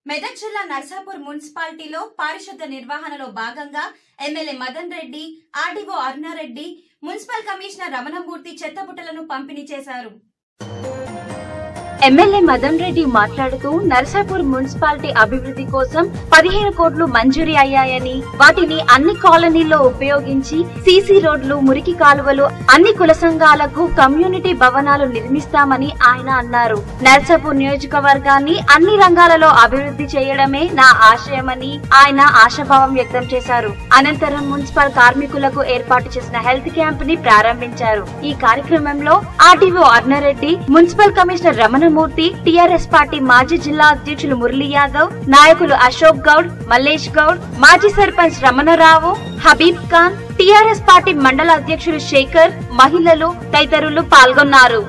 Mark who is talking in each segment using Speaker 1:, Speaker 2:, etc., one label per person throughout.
Speaker 1: మెదక్ జిల్లా నర్సాపూర్ మున్సిపాలిటీలో పారిశుద్ధ నిర్వహణలో భాగంగా MLA Madan Reddy, RDO Aruna Reddy, municipal commissioner Ramanamurthy చెత్తబుట్టలను పంపిణీ చేశారు.
Speaker 2: MLA మదన్రెడ్డి మాట్లాడుతూ నర్సాపూర్ మున్సిపాలిటీ అభివృద్ధి కోసం 15 కోట్లు మంజూరీ అయ్యాయని, వాటిని అన్ని కాలనీల్లో ఉపయోగించి సీసీ రోడ్లు, మురికి కాలువలు, అన్ని కుల సంఘాలకు కమ్యూనిటీ భవనాలు నిర్మిస్తామని ఆయన అన్నారు. నర్సాపూర్ నియోజకవర్గాన్ని అన్ని రంగాలలో అభివృద్ధి చేయడమే నా ఆశయమని ఆయన ఆశాభావం వ్యక్తం చేశారు. అనంతరం మున్సిపల్ కార్మికులకు ఏర్పాటు చేసిన హెల్త్ క్యాంప్ ని ప్రారంభించారు. ఈ కార్యక్రమంలో RDO Aruna Reddy, municipal commissioner Ramana Murthy, TRS party మాజీ జిల్లా అధ్యక్షులు మురళీ యాదవ్, నాయకులు అశోక్ గౌడ్, మల్లేష్ గౌడ్, మాజీ సర్పంచ్ రమణరావు, హబీబ్ ఖాన్, టిఆర్ఎస్ పార్టీ మండల అధ్యక్షులు శేఖర్, మహిళలు తదితరులు పాల్గొన్నారు.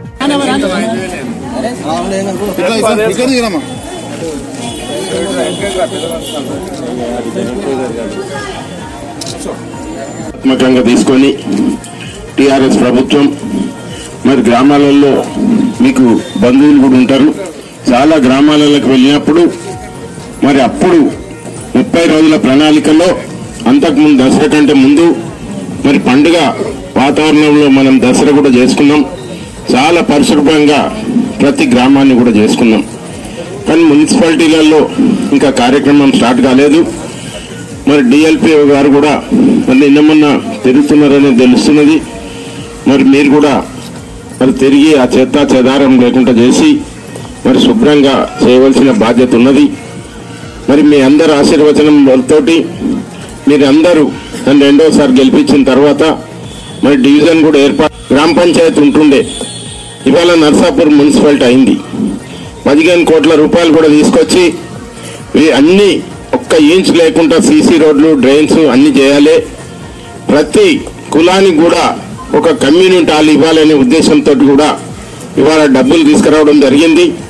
Speaker 3: తీసుకొని టిఆర్ఎస్ ప్రభుత్వం మరి గ్రామాలలో మీకు బంధువులు కూడా ఉంటారు. చాలా గ్రామాలకు వెళ్ళినప్పుడు మరి అప్పుడు 30 రోజుల ప్రణాళికలో అంతకుముందు దసరా కంటే ముందు మరి పండుగ వాతావరణంలో మనం దసరా కూడా చేసుకున్నాం. చాలా పరిశుభ్రంగా ప్రతి గ్రామాన్ని కూడా చేసుకున్నాం. కానీ మున్సిపాలిటీలలో ఇంకా కార్యక్రమం స్టార్ట్ కాలేదు. మరి డిఎల్పిఓ గారు కూడా మరి నిన్నమన్నా తిరుగుతున్నారని తెలుస్తున్నది. మరి మీరు కూడా మరి తిరిగి ఆ చెదారం లేకుండా చేసి మరి శుభ్రంగా చేయవలసిన బాధ్యత ఉన్నది. మరి మీ అందరు ఆశీర్వచనంతోటి మీరు అందరూ నన్ను రెండోసారి గెలిపించిన తర్వాత మరి డివిజన్ కూడా ఏర్పాటు, గ్రామ పంచాయతీ ఉంటుండే, ఇవాళ నర్సాపూర్ మున్సిపాలిటీ అయింది. 15 కోట్ల రూపాయలు కూడా తీసుకొచ్చి అన్ని ఒక్క ఇంచ్ లేకుండా సీసీ రోడ్లు, డ్రైన్స్ అన్ని చేయాలి. ప్రతి కులానికి కూడా ఒక కమ్యూనిటీ హాల్ ఇవ్వాలనే ఉద్దేశంతో కూడా ఇవాళ డబ్బులు తీసుకురావడం జరిగింది.